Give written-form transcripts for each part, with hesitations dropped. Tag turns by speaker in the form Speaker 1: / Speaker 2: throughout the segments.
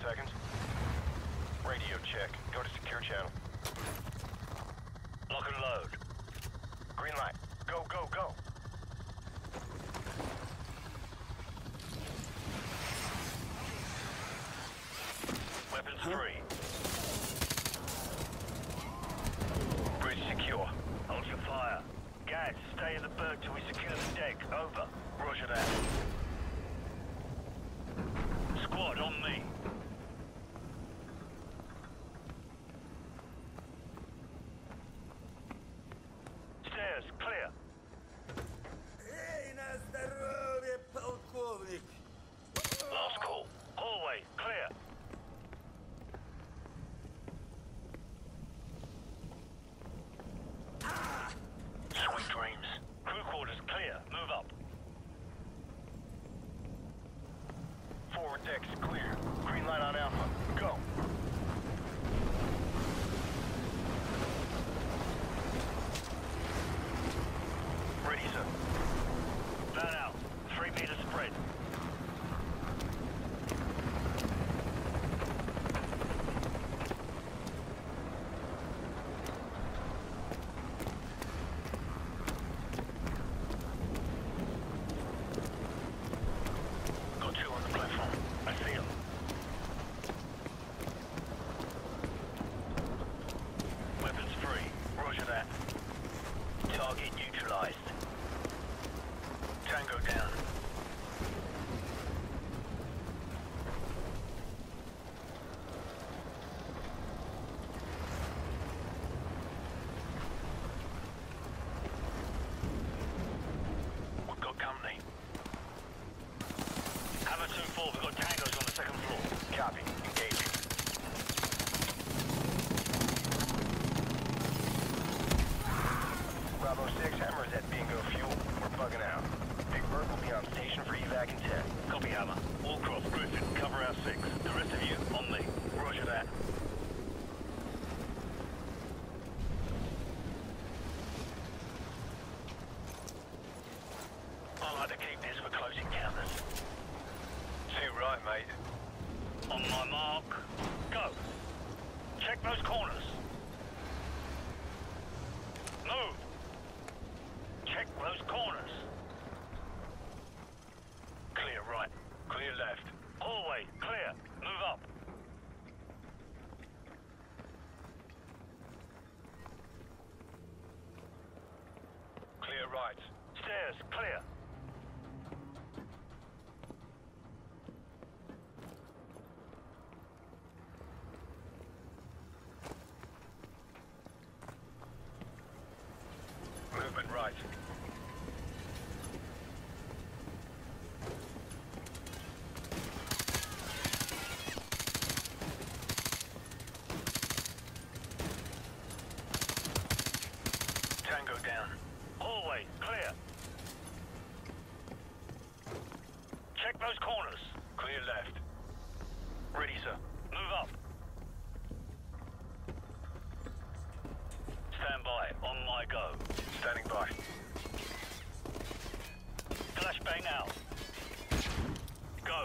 Speaker 1: seconds. Radio check. Go to secure channel.
Speaker 2: Lock and load.
Speaker 1: Green light. Go, go, go.
Speaker 2: Weapons free.
Speaker 1: Bridge secure.
Speaker 2: Hold your fire. Guys, stay in the berg till we secure the deck. Over.
Speaker 1: Roger that.
Speaker 2: Squad on me. Stairs clear.
Speaker 3: Эй, на здоровье, полковник!
Speaker 2: Last call. Hallway clear. Sweet dreams. Crew quarters clear. Move up.
Speaker 1: Forward deck is clear. Green light on Alpha. Go. Ready, sir.
Speaker 2: Van out. 3 meter spread. Got 2 on the platform. I see 'em. Weapons free. Roger that. Target neutralized. Tango down. We've got company. Hammer 2-4, we've got tangos on the second floor.
Speaker 1: Copy. Engaging. Bravo 6, Hammer is at Bingo Fuel. We're bugging out. Big Bird will be on station for evac in 10.
Speaker 2: Copy, Hammer. Wallcroft, Griffin, cover our 6. The rest of you, on me.
Speaker 1: Roger that.
Speaker 2: I like to keep this for close encounters.
Speaker 1: Too right, mate.
Speaker 2: On my mark, go. Check those corners. Move. Check those corners. Clear right. Clear left. Hallway, clear. Move up.
Speaker 1: Clear right.
Speaker 2: Stairs, clear.
Speaker 1: Movement right.
Speaker 2: Tango down. Hallway, clear. Check those corners.
Speaker 1: Clear left. Ready, sir.
Speaker 2: Move up. Stand by. On my go.
Speaker 1: Standing by.
Speaker 2: Flashbang out. Go.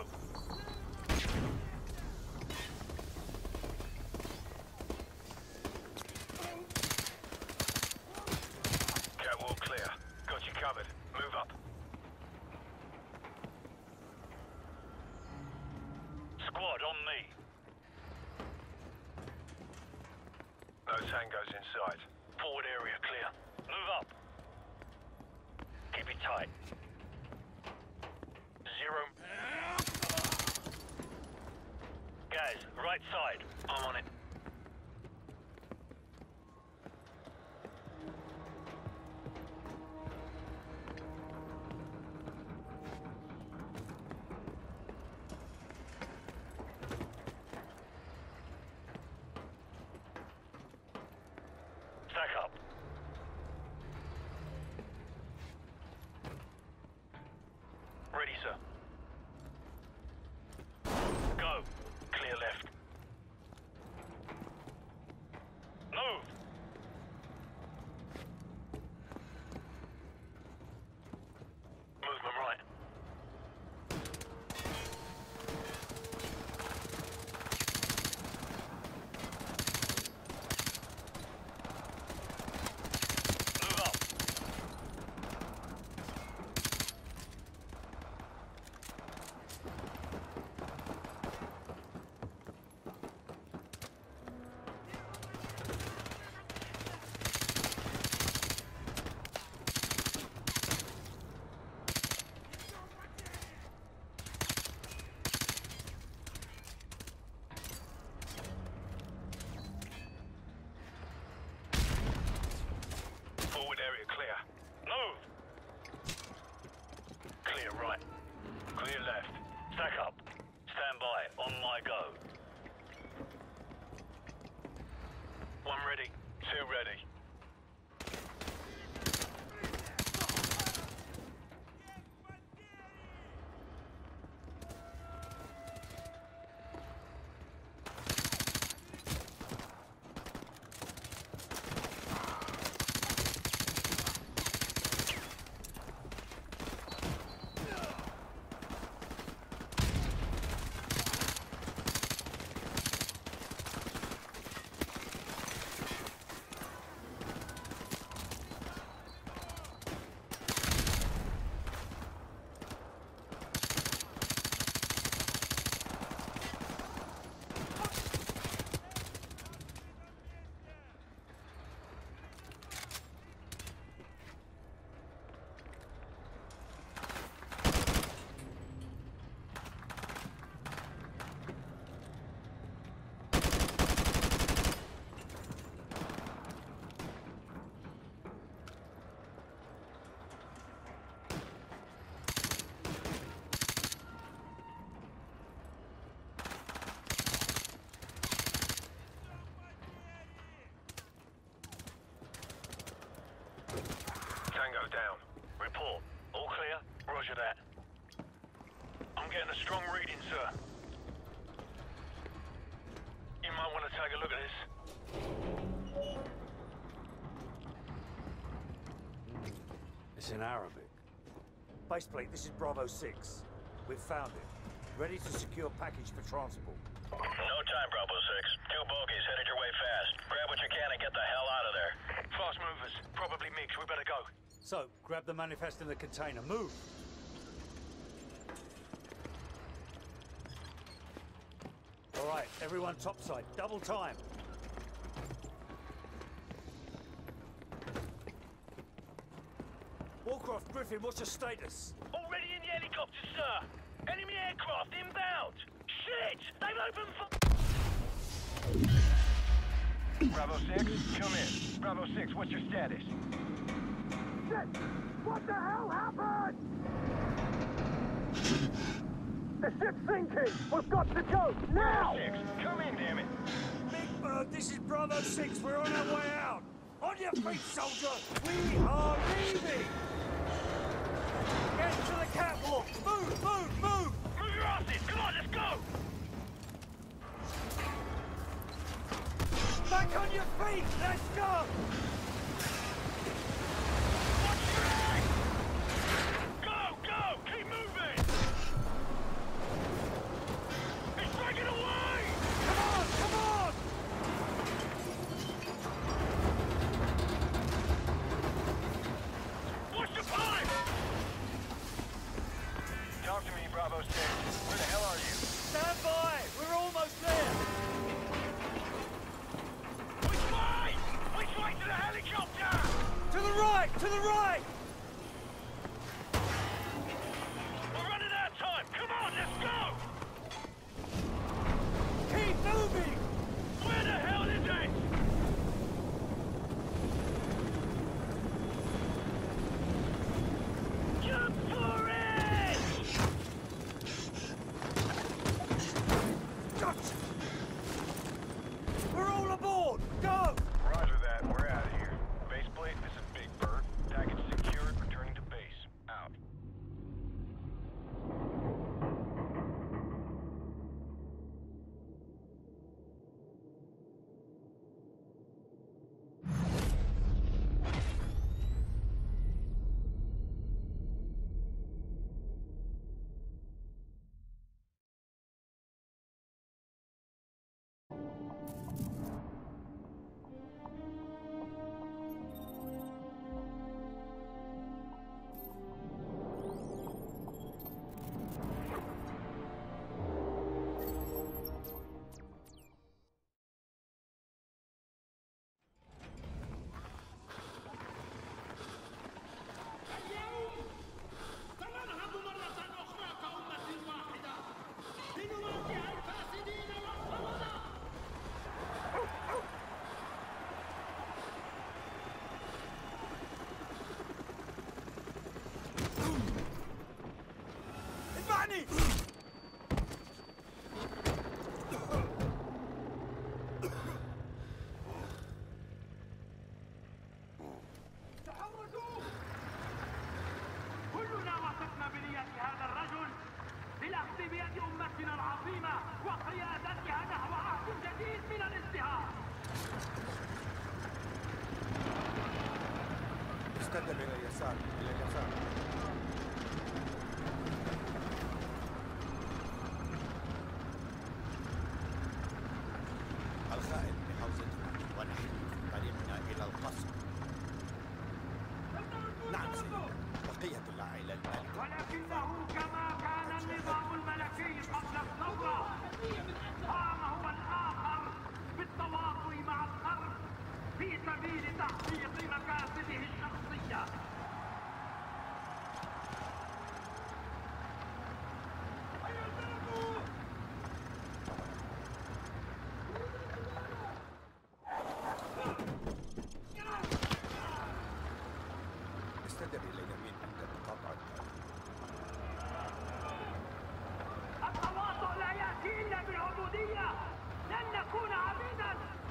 Speaker 1: Catwalk clear. Got you covered. Move up.
Speaker 2: Squad on me.
Speaker 1: No tangos inside.
Speaker 2: Forward area clear. Move up. Keep it tight. 0. Guys, right side. I'm on it. Stack up.
Speaker 1: Ready, sir.
Speaker 2: Go. Clear left. to your left. Stack up. Stand by. On my go. One ready. Two ready.
Speaker 1: Tango down.
Speaker 2: Report. All clear? Roger that. I'm getting a strong reading, sir. You might want to take a look at this.
Speaker 3: It's in Arabic. Baseplate, this is Bravo 6. We've found it. Ready to secure package for transport.
Speaker 2: No time, Bravo 6. Two bogies headed your way fast. Grab what you can and get the hell out of there. Fast movers. Probably mixed. We better go.
Speaker 3: So, grab the manifest in the container. Move! All right, everyone topside. Double time. Warcraft, Griffin, what's your status?
Speaker 2: Already in the helicopter, sir. Enemy aircraft inbound. Shit! They've opened fire.
Speaker 1: Bravo 6, come in. Bravo 6, what's your status?
Speaker 4: Shit! What the hell happened? The ship's sinking! We've got to go, now!
Speaker 1: Bravo 6, come in, damn it.
Speaker 3: Big Bird, this is Bravo 6. We're on our way out. On your feet, soldier. We are leaving. Get to the catwalk. Move, move, move.
Speaker 2: Move your asses! Come on, let's go!
Speaker 3: Back on your feet. Let's go.
Speaker 2: Watch your head! Go, go! Keep moving! It's breaking away!
Speaker 3: Come on, come on.
Speaker 2: Watch the pipe!
Speaker 1: Talk to me, Bravo 6. Where the hell are you?
Speaker 3: Stand by. We're almost there.
Speaker 2: Which way? Which way to the helicopter?
Speaker 3: To the right, to the right.
Speaker 2: We're running out of time! Come on, let's go!
Speaker 3: Keep moving.
Speaker 2: Where the hell is it? Jump for it!
Speaker 3: Gotcha. We're all aboard. Go.
Speaker 1: Roger that, we're out of here. Baseplate, this is Big Bird. Package secure.
Speaker 3: Hit!
Speaker 5: كلنا وثقنا بنية هذا الرجل للأخذ بيد أمتنا العظيمة وقيادتها نحو عهد جديد من الازدهار.
Speaker 6: استدر إلى اليسار، إلى اليسار. الخائن بحوزتنا ونحن في طريقنا إلى القصر. نعم سيدي، بقية العائلة المالكة.
Speaker 5: ولكنه كما كان النظام الملكي قبل الثورة قام هو الآخر بالتواطؤ مع الغرب في سبيل تحقيق مكاسبه الشخصية.
Speaker 6: استدر إلى اليمين عند مقاطعة
Speaker 5: التواطؤ لا يأتي إلا بالعبودية. لن نكون عبيدا.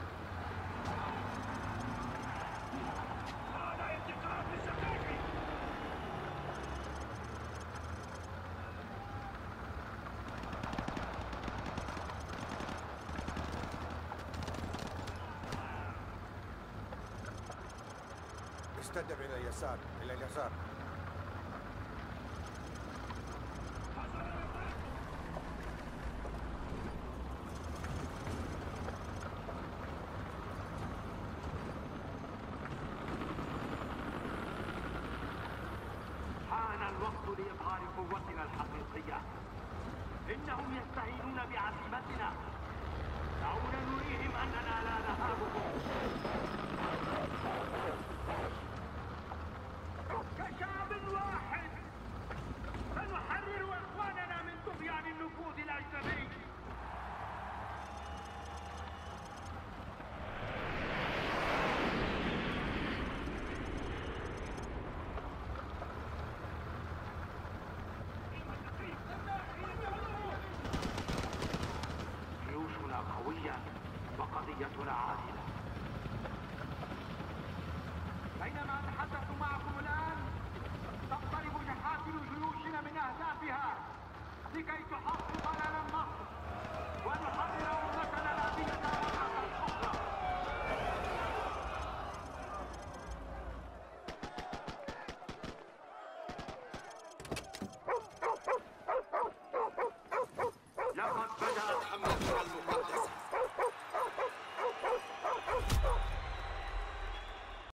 Speaker 3: هذا انتقام للسكاكين!
Speaker 6: استدر إلى اليسار، إلى اليسار.
Speaker 5: حان الوقت لإظهار قوتنا الحقيقية. إنهم يستهينون بعزيمتنا. دعونا نريهم أننا لا نهابهم.